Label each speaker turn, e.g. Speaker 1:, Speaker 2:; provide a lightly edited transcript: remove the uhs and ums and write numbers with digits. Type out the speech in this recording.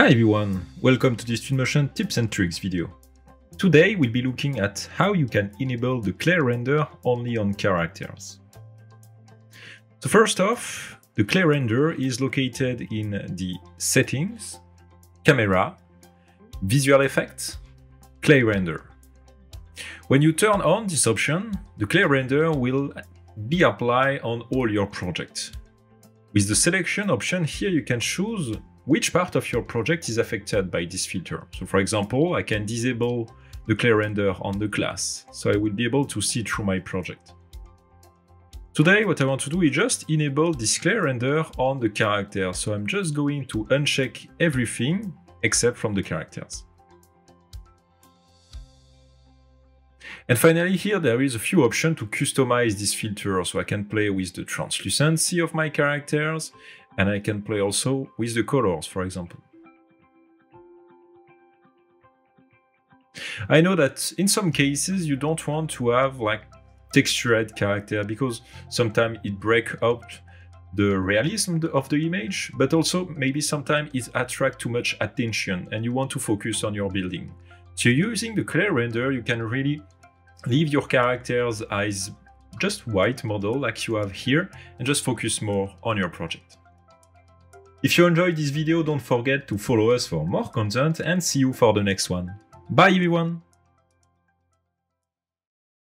Speaker 1: Hi everyone, welcome to this Twinmotion tips and tricks video. Today we'll be looking at how you can enable the clear render only on characters. So first off, the clear render is located in the Settings, Camera, Visual Effects, Clear Render. When you turn on this option, the clear render will be applied on all your projects. With the selection option here, you can choose which part of your project is affected by this filter. So for example, I can disable the clear render on the class, so I will be able to see through my project. Today, what I want to do is just enable this clear render on the character. So I'm just going to uncheck everything except from the characters. And finally, here there is a few options to customize this filter. So I can play with the translucency of my characters, and I can play also with the colors, for example. I know that in some cases you don't want to have like textured character because sometimes it breaks out the realism of the image, but also maybe sometimes it attracts too much attention and you want to focus on your building. So using the clear render, you can really leave your characters as just white model like you have here and just focus more on your project. If you enjoyed this video, don't forget to follow us for more content and see you for the next one. Bye everyone!